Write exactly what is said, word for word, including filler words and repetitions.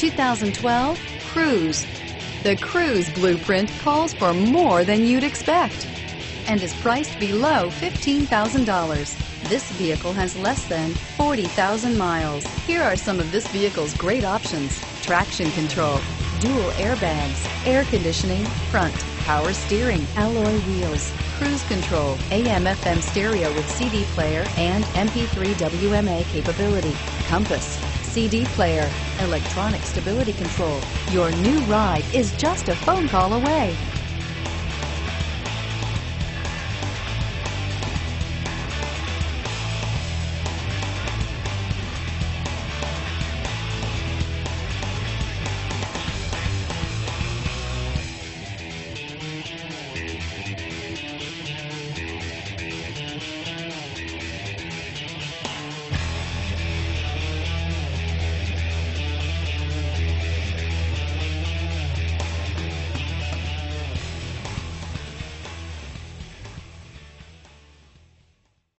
two thousand twelve Cruze. The Cruze blueprint calls for more than you'd expect and is priced below fifteen thousand dollars. This vehicle has less than forty thousand miles. Here are some of this vehicle's great options: traction control, dual airbags, air conditioning, front, power steering, alloy wheels, cruise control, A M F M stereo with C D player and M P three W M A capability, compass, C D player, electronic stability control. Your new ride is just a phone call away.